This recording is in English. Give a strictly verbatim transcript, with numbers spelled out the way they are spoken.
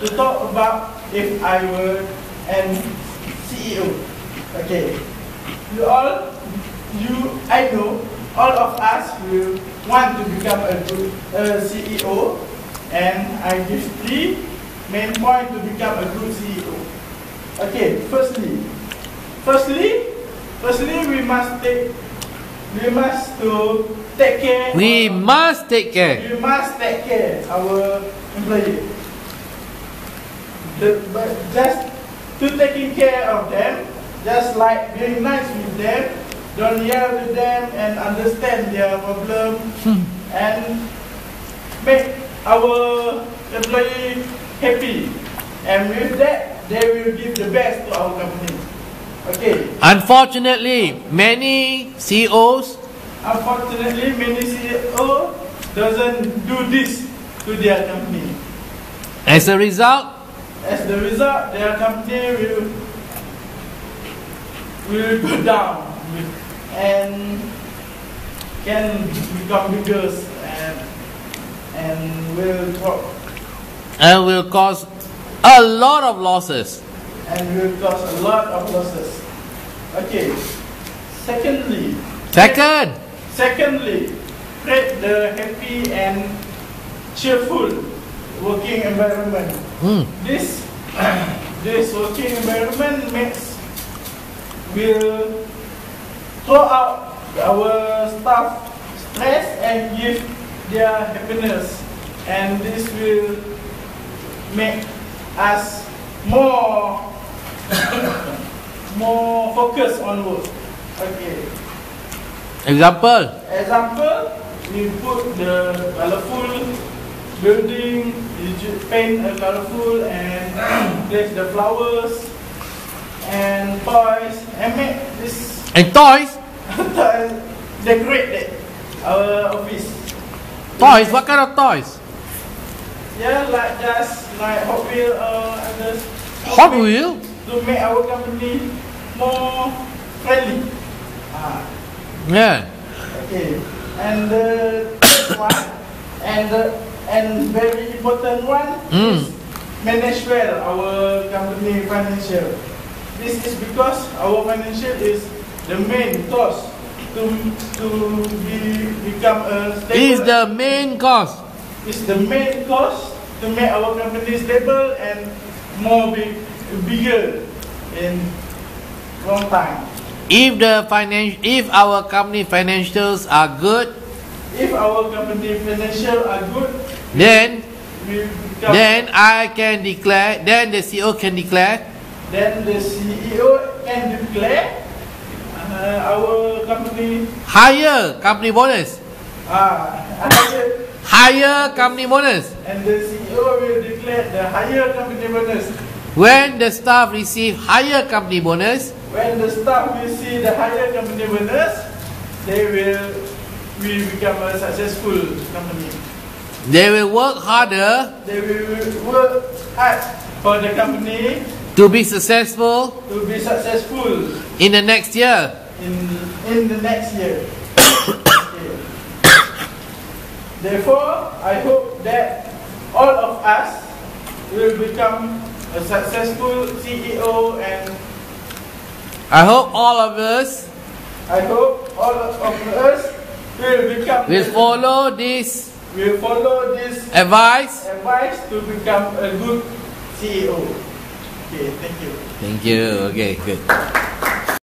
to talk about if I were an C E O. Okay, you all, you, I know, all of us will want to become a good uh, C E O, and I give three main points to become a good C E O. Okay, firstly, firstly, firstly we must take, we must to take care. We of, must take care. We must take care our employee. The, but just to taking care of them, just like being nice with them, don't yell at them and understand their problem, and make our employee happy. And with that, they will give the best to our company. Okay. Unfortunately, many C E Os Unfortunately, many C E O doesn't do this to their company. as a result, As the result, their company will will go down and can become bigger and and will drop and will cause a lot of losses. and will cause a lot of losses. Okay. Secondly, Second, secondly, create the happy and cheerful working environment. mm, This this working environment makes will throw out our staff stress and give their happiness, and this will make us more more focused on work. Okay. example, Example, we put the colorful building, you ju- paint a colorful and place the flowers and toys and make this and toys. toys decorate it, our office. Toys, what kind of toys? Yeah, like just like Hot Wheel or others. To Hot make- Wheel? To make our company more friendly. Ah. Yeah. Okay, and the third one, and the, and very important one Mm. is manage well our company financial. This is because our financial is the main cost to to be become a stable. Is the main cause. is the main cost to make our company stable and more big, bigger in long time. If the finan- if our company financials are good, If our company financial are good, then we become, then I can declare, then the C E O can declare, then the C E O can declare uh, our company higher company bonus, uh, higher, higher company bonus. and the C E O will declare the higher company bonus. When the staff receive higher company bonus, When the staff will see the higher company bonus, they will will become a successful company. they will work harder They will work hard for the company to be successful to be successful in the next year. in in the next year. Okay. Therefore, I hope that all of us will become a successful C E O, and I hope all of us I hope all of us will become will follow this will follow this advice. advice to become a good C E O. Okay, thank you. Thank you. Okay, good.